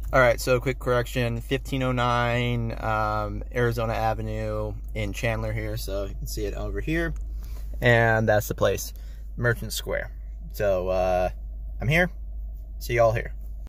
All right, so quick correction, 1509 Arizona Avenue in Chandler here, so you can see it over here. And that's the place, Merchant Square. So I'm here, see y'all here.